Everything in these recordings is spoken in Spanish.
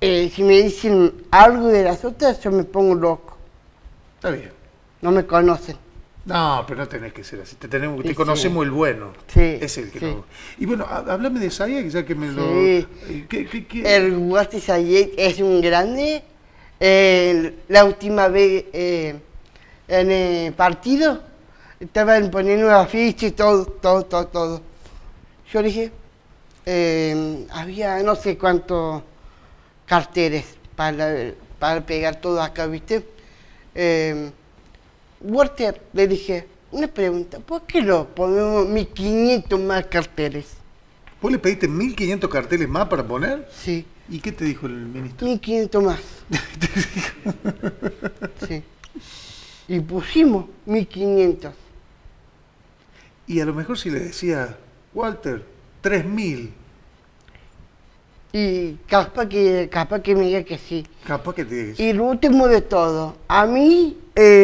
si me dicen algo de las otras, yo me pongo loco. Está bien. No me conocen. No, pero no tenés que ser así. Te Sí, conocemos el bueno. Sí, Es el que sí. no. Y bueno, háblame de Zayek, ya que me lo. Sí. ¿Qué? El Walter Zayek es un grande. La última vez en el partido estaban poniendo afiches y todo. Yo dije, había no sé cuántos carteles para pegar todo acá, ¿viste? Walter, le dije, una pregunta, ¿por qué no ponemos 1500 más carteles? ¿Vos le pediste 1500 carteles más para poner? Sí, ¿Y qué te dijo el ministro? 1500 más. Sí. Y pusimos 1500. Y a lo mejor si le decía, Walter, 3000, Y capaz que me diga que sí. capaz que te Y lo último de todo, a mí,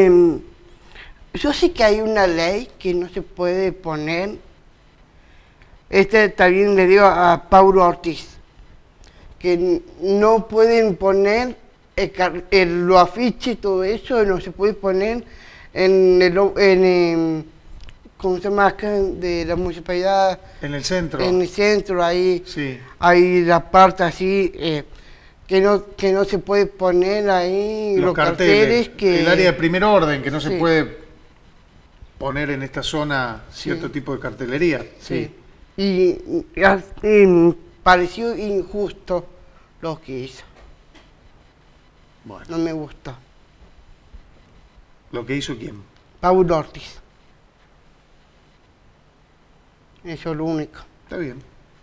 yo sé que hay una ley que no se puede poner, también le digo a Paulo Ortiz, que no pueden poner los afiches y todo eso, no se puede poner ¿cómo se llama acá? De la municipalidad, en el centro. en el centro, ahí, Sí. hay la parte así, que no se puede poner ahí Los carteles, que... el área de primer orden, que no se Sí. puede poner en esta zona cierto Sí. tipo de cartelería. Sí. Y pareció injusto lo que hizo. Bueno, No me gustó. ¿lo que hizo quién? Paulo Ortiz. Eso es lo único. Está bien.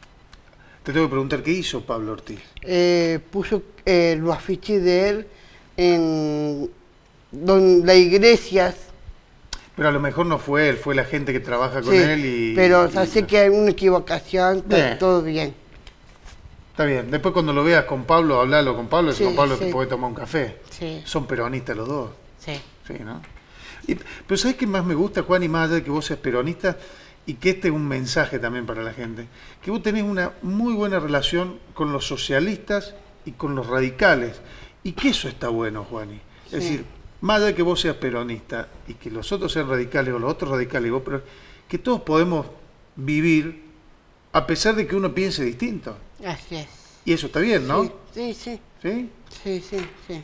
Te tengo que preguntar qué hizo Pablo Ortiz. Puso los afiches de él en las iglesias. Pero a lo mejor no fue él, fue la gente que trabaja con Sí, él y... pero y- sé que hay una equivocación, Bien. todo bien. Está bien. Después cuando lo veas con Pablo, hablalo con Pablo, Sí, con Pablo sí. te podés tomar un café. Sí, Son peronistas los dos. sí. Sí, ¿no? Pero ¿sabes qué más me gusta, Juan? Y más allá de que vos seas peronista, y que este es un mensaje también para la gente, que vos tenés una muy buena relación con los socialistas y con los radicales, y que eso está bueno, Juani. Es Sí. decir, más allá de que vos seas peronista y que los otros sean radicales o los otros radicales, y vos, pero que todos podemos vivir a pesar de que uno piense distinto. Así es. Y eso está bien, ¿no? Sí, sí, ¿Sí? sí.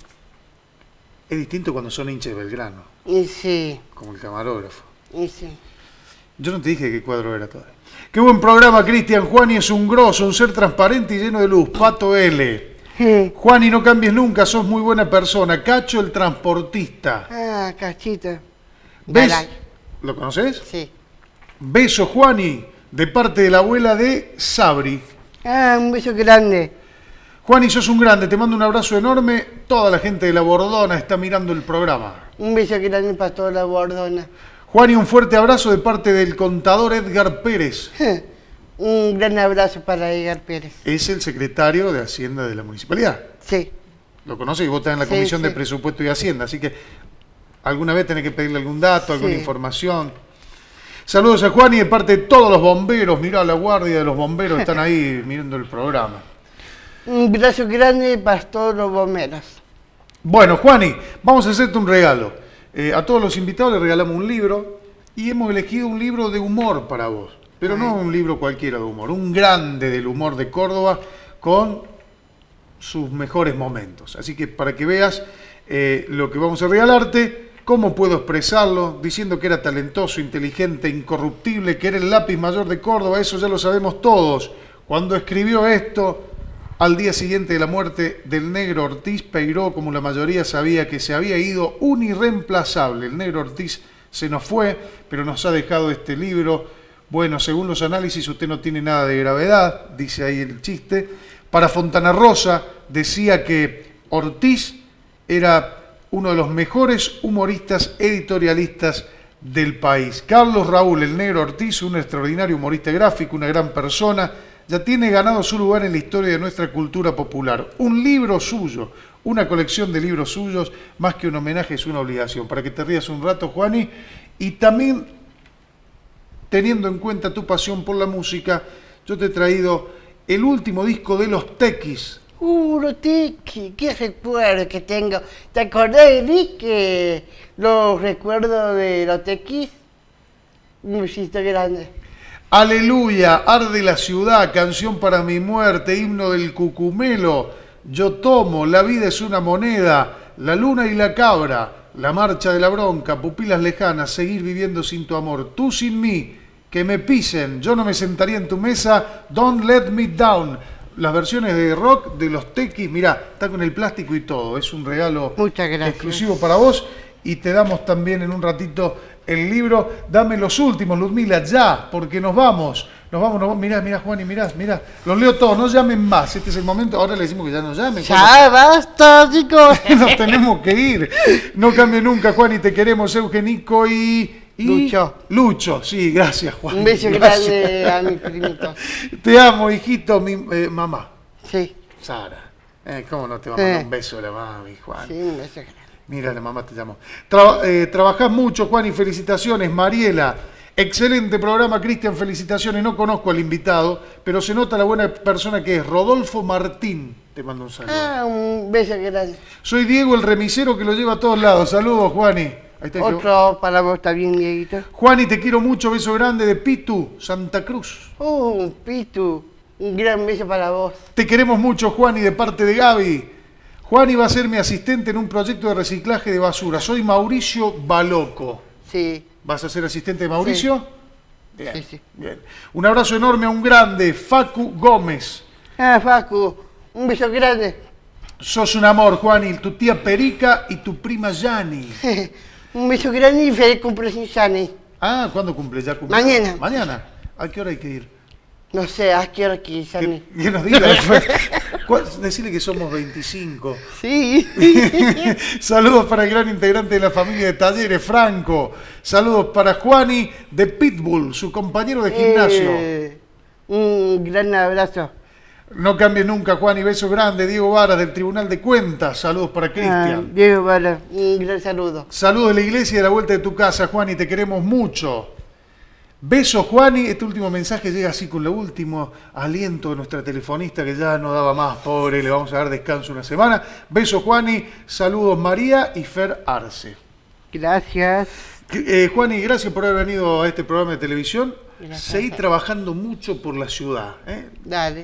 Es distinto cuando son hinchas de Belgrano, Y sí, como el camarógrafo. y sí. Yo no te dije qué cuadro era todavía. Qué buen programa, Cristian. Juani es un grosso, un ser transparente y lleno de luz. Pato L. Juani, no cambies nunca, sos muy buena persona. Cacho, el transportista. Ah, Cachito. ¿Ves? Garay. ¿Lo conoces? Sí. Beso, Juani, de parte de la abuela de Sabri. Ah, un beso grande. Juani, sos un grande, te mando un abrazo enorme. Toda la gente de La Bordona está mirando el programa. Un beso grande para toda la Bordona. Juani, un fuerte abrazo de parte del contador Edgar Pérez. Un gran abrazo para Edgar Pérez. Es el secretario de Hacienda de la Municipalidad. Sí, Lo conoce y vos estás en la Sí, Comisión de sí. Presupuesto y Hacienda, así que alguna vez tenés que pedirle algún dato, alguna Sí. información. Saludos a Juan y de parte de todos los bomberos. Mirá, la guardia de los bomberos están ahí mirando el programa. un abrazo grande para todos los bomberos. Bueno, Juani, vamos a hacerte un regalo. A todos los invitados les regalamos un libro y hemos elegido un libro de humor para vos. Pero no un libro cualquiera de humor, un grande del humor de Córdoba con sus mejores momentos. Así que para que veas lo que vamos a regalarte, cómo puedo expresarlo, diciendo que era talentoso, inteligente, incorruptible, que era el lápiz mayor de Córdoba, eso ya lo sabemos todos. Cuando escribió esto, al día siguiente de la muerte del Negro Ortiz, Peiró, como la mayoría sabía que se había ido, un irreemplazable. El Negro Ortiz se nos fue, pero nos ha dejado este libro. Bueno, según los análisis, usted no tiene nada de gravedad, dice ahí el chiste. Para Fontana Rosa decía que Ortiz era uno de los mejores humoristas editorialistas del país. Carlos Raúl, el Negro Ortiz, un extraordinario humorista gráfico, una gran persona, ya tiene ganado su lugar en la historia de nuestra cultura popular. Un libro suyo, una colección de libros suyos, más que un homenaje, es una obligación. Para que te rías un rato, Juani, y también, teniendo en cuenta tu pasión por la música, yo te he traído el último disco de Los Tequis, Los tequis, qué recuerdo que tengo. ¿Te acordás, Enrique, los recuerdos de los tequis? Un besito grande. Aleluya, arde la ciudad, canción para mi muerte, himno del cucumelo. Yo tomo, la vida es una moneda, la luna y la cabra, la marcha de la bronca, pupilas lejanas, seguir viviendo sin tu amor, tú sin mí, que me pisen, yo no me sentaría en tu mesa, don't let me down. Las versiones de rock de los tequis, mirá, está con el plástico y todo, es un regalo exclusivo para vos y te damos también en un ratito el libro. Dame los últimos, Ludmila, ya, porque nos vamos. Mirá, Juani, mirá. Los leo todos, no llamen más. Este es el momento, ahora le decimos que ya no llamen. ¡Ya basta, chicos! Nos tenemos que ir. No cambie nunca, Juani, te queremos, Eugenico y Lucho, sí, gracias, Juan. Un beso grande a mi primito. Te amo, hijito, mi mamá. Sí. Sara. ¿Cómo no te va a mandar un beso de la mami, Juan? Sí, un beso grande. Mira, la mamá te llamó. Trabajás mucho, Juan, y felicitaciones. Mariela, excelente programa, Cristian, felicitaciones. No conozco al invitado, pero se nota la buena persona que es. Rodolfo Martín, te mando un saludo. Un beso grande. Soy Diego, el remisero que lo lleva a todos lados. Saludos, Juani. Ahí está. Otro para vos también, Dieguito. Juani, te quiero mucho, beso grande de Pitu, Santa Cruz. Pitu, un gran beso para vos. Te queremos mucho, Juani, de parte de Gaby. Juani va a ser mi asistente en un proyecto de reciclaje de basura. Soy Mauricio Baloco. Sí. ¿Vas a ser asistente de Mauricio? Sí. Bien, Sí. bien. Un abrazo enorme a un grande, Facu Gómez. Facu, un beso grande. Sos un amor, Juani, tu tía Perica y tu prima Yani. Un beso grande y feliz cumpleaños, Yani. ¿Cuándo cumple? ¿Ya cumple? Mañana. ¿Mañana? ¿A qué hora hay que ir? No sé, ¿a qué hora que Yani? Que nos diga después. Decirle que somos 25. Sí. Saludos para el gran integrante de la familia de Talleres, Franco. Saludos para Juani de Pitbull, su compañero de gimnasio. Un gran abrazo. No cambie nunca, Juani. Beso grande. Diego Vara del Tribunal de Cuentas. Saludos para Cristian. Diego Vara, un gran saludo. Saludos de la iglesia y de la vuelta de tu casa, Juani. Te queremos mucho. Besos, Juani. Este último mensaje llega así con el último aliento de nuestra telefonista que ya no daba más, pobre. Le vamos a dar descanso una semana. Besos, Juani. Saludos, María y Fer Arce. Gracias. Juani, gracias por haber venido a este programa de televisión. Gracias. Seguí trabajando mucho por la ciudad. Dale.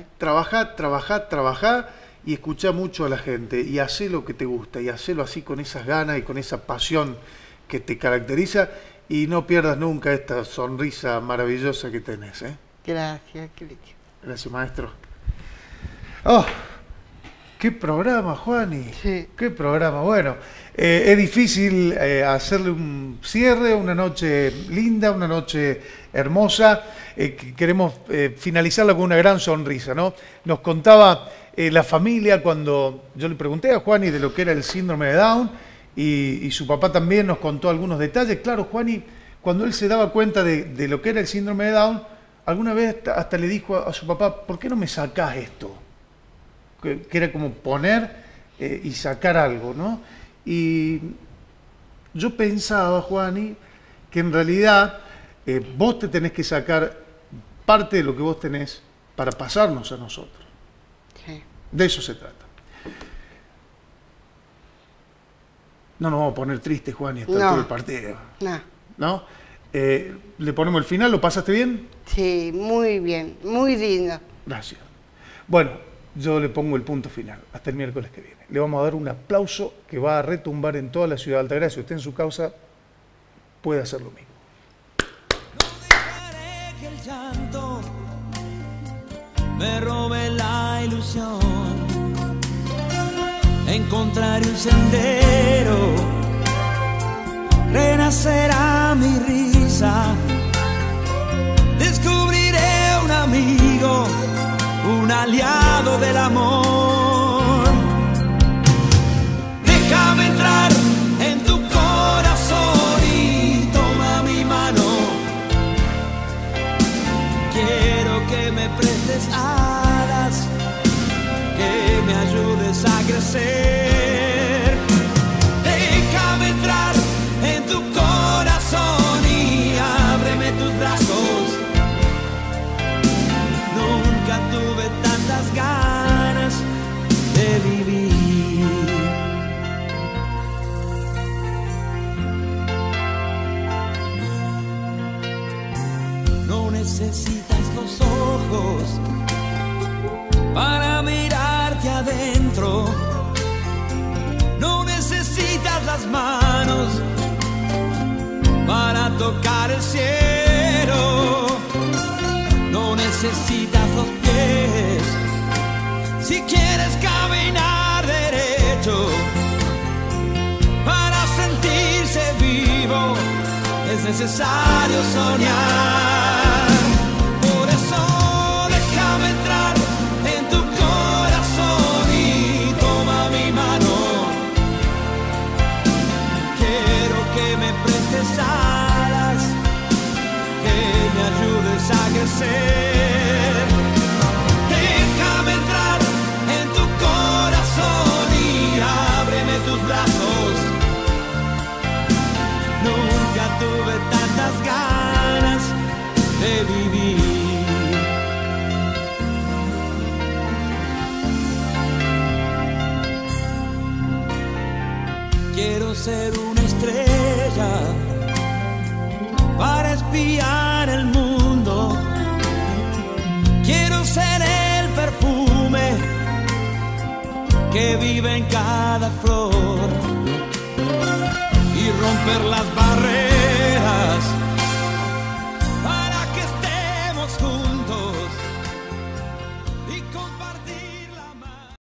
Trabajá y escuchá mucho a la gente. Y hacé lo que te gusta. Y hacelo así con esas ganas y con esa pasión que te caracteriza. Y no pierdas nunca esta sonrisa maravillosa que tenés. Gracias, Cristian. Gracias, maestro. ¡Oh! ¡Qué programa, Juani! Sí. ¡Qué programa! Bueno, es difícil hacerle un cierre, una noche linda, una noche hermosa. Queremos finalizarla con una gran sonrisa, ¿no? Nos contaba la familia cuando yo le pregunté a Juani de lo que era el síndrome de Down y su papá también nos contó algunos detalles. Claro, Juani, cuando él se daba cuenta de lo que era el síndrome de Down, alguna vez hasta le dijo a su papá, ¿por qué no me sacás esto? Que era como poner y sacar algo, ¿no? Y yo pensaba, Juani, que en realidad vos te tenés que sacar parte de lo que vos tenés para pasarnos a nosotros. Sí. De eso se trata. No nos vamos a poner tristes, Juani, hasta todo el partido. ¿No? ¿Le ponemos el final? ¿Lo pasaste bien? Sí, muy bien, muy lindo. Gracias. Bueno, yo le pongo el punto final, hasta el miércoles que viene. Le vamos a dar un aplauso que va a retumbar en toda la ciudad de Altagracia. Usted en su causa puede hacer lo mismo. No dejaré que el llanto me robe la ilusión. Encontraré un sendero, renacerá mi risa. Descubriré un amigo, un aliado del amor. Déjame entrar en tu corazón y toma mi mano. Quiero que me prestes alas, que me ayudes a crecer. Déjame entrar en tu corazón y ábreme tus brazos. Nunca tuve tantas ganas tocar el cielo. No necesitas los pies si quieres caminar derecho. Para sentirse vivo es necesario soñar. Por eso déjame entrar en tu corazón y toma mi mano. Quiero que me prestes alas, que me ayudes a crecer. Déjame entrar en tu corazón y ábreme tus brazos. Nunca tuve tantas ganas de vivir. Quiero ser una estrella para espiar el mundo. Quiero ser el perfume que vive en cada flor y romper las